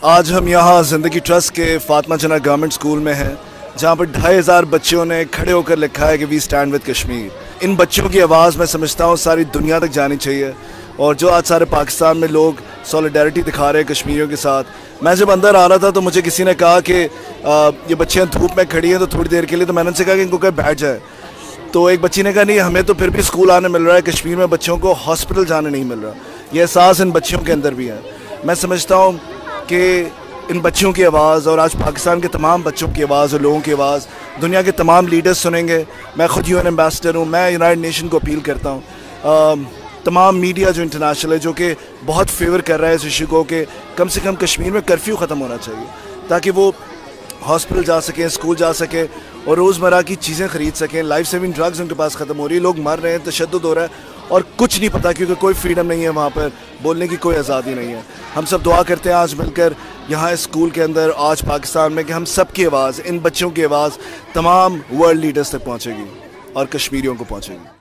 आज हम यहाँ ज़िंदगी ट्रस्ट के फातिमा जना गवर्नमेंट स्कूल में हैं, जहाँ पर 2500 बच्चों ने खड़े होकर लिखा है कि वी स्टैंड विद कश्मीर। इन बच्चों की आवाज़ मैं समझता हूँ सारी दुनिया तक जानी चाहिए, और जो आज सारे पाकिस्तान में लोग सॉलिडारिटी दिखा रहे हैं कश्मीरियों के साथ। मैं जब अंदर आ रहा था तो मुझे किसी ने कहा कि ये बच्चियाँ धूप में खड़ी हैं तो थोड़ी देर के लिए, तो मैंने उनसे कहा कि इनको कहीं बैठ जाए। तो एक बच्ची ने कहा नहीं, हमें तो फिर भी स्कूल आने मिल रहा है, कश्मीर में बच्चों को हॉस्पिटल जाने नहीं मिल रहा। ये एहसास इन बच्चियों के अंदर भी है। मैं समझता हूँ कि इन बच्चों की आवाज़ और आज पाकिस्तान के तमाम बच्चों की आवाज़ और लोगों की आवाज़ दुनिया के तमाम लीडर्स सुनेंगे। मैं ख़ुद UN एम्बेसडर हूँ, मैं यूनाइटेड नेशन को अपील करता हूँ, तमाम मीडिया जो इंटरनेशनल है जो कि बहुत फेवर कर रहा है इस इशू को कि कम से कम कश्मीर में कर्फ्यू ख़त्म होना चाहिए, ताकि वो हॉस्पिटल जा सकें, स्कूल जा सकें और रोज़मर्रा की चीज़ें ख़रीद सकें। लाइफ सेविंग ड्रग्स उनके पास ख़त्म हो रही है, लोग मर रहे हैं, तशद्दुद हो रहा है और कुछ नहीं पता, क्योंकि कोई फ्रीडम नहीं है वहाँ पर, बोलने की कोई आज़ादी नहीं है। हम सब दुआ करते हैं आज मिलकर यहाँ स्कूल के अंदर आज पाकिस्तान में कि हम सब की आवाज़, इन बच्चों की आवाज़ तमाम वर्ल्ड लीडर्स तक पहुँचेगी और कश्मीरियों को पहुँचेगी।